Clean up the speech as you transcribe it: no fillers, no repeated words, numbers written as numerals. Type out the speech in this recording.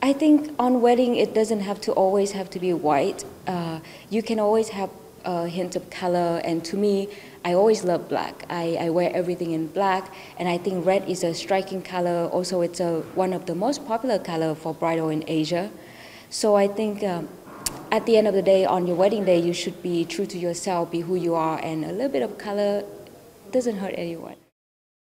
I think on wedding it doesn't have to always have to be white. You can always have a hint of color, and to me, I always love black. I wear everything in black, and I think red is a striking color. Also, it's one of the most popular color for bridal in Asia. So I think at the end of the day, on your wedding day, you should be true to yourself, be who you are, and a little bit of color doesn't hurt anyone.